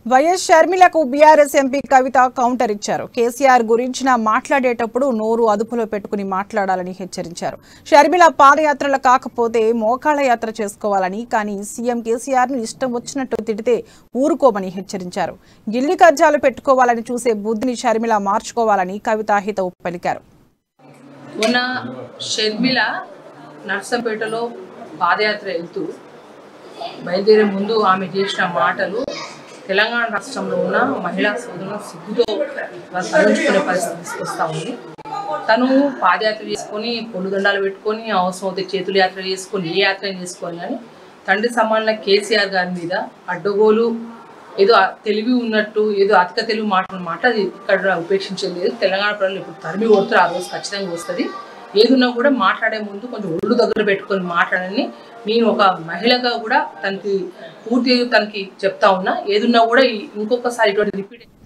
YS షర్మిలకు BRS MP కవిత counter ఇచ్చారు. కేసీఆర్ గురించిన మాట్లాడేటప్పుడు నోరు అదుపులో పెట్టుకుని మాట్లాడాలని హెచ్చరించారు. షర్మిల పాదయాత్రలు కాకపోతే మోకాళ్ల యాత్ర చేసుకోవాలని, కానీ సీఎం కేసీఆర్ ను ఇష్టం వచ్చినట్టు తిడితే ఊరుకోమని హెచ్చరించారు. గిల్లి కజ్జాలు పెట్టుకోవాలని చూసే బుద్ధిని షర్మిల మార్చుకోవాలని కవిత హితవు పలికారు. మొన్న షర్మిల నర్సంపేటలో పాదయాత్ర వెళ్తూ బయలుదేరే ముందు ఆమె చేసిన మాటలు తెలంగాణ రాష్ట్రంలో ఉన్న మహిళా సోదరులను సిగ్గుతో తరలించుకునే పరిస్థితి తీసుకొస్తా ఉంది. తను పాదయాత్ర చేసుకొని పొన్నుదండాలు పెట్టుకొని అవసరం అవుతే చేతుల యాత్ర చేసుకొని ఏ యాత్ర చేసుకొని కానీ తండ్రి సమాన కేసీఆర్ గారి మీద అడ్డగోలు ఏదో తెలివి ఉన్నట్టు ఏదో అతిక తెలివి మాట ఇక్కడ ఉపేక్షించలేదు. తెలంగాణ ప్రజలు ఇప్పుడు తరిమి కొడుతారు, ఆ రోజు ఖచ్చితంగా వస్తుంది. ఏదున్నా కూడా మాట్లాడే ముందు కొంచెం ఒళ్ళు దగ్గర పెట్టుకొని మాట్లాడని నేను ఒక మహిళగా కూడా తనకి పూర్తిగా చెప్తా ఉన్నా. ఏదున్నా కూడా ఇంకొకసారి ఇటువంటి రిపీట్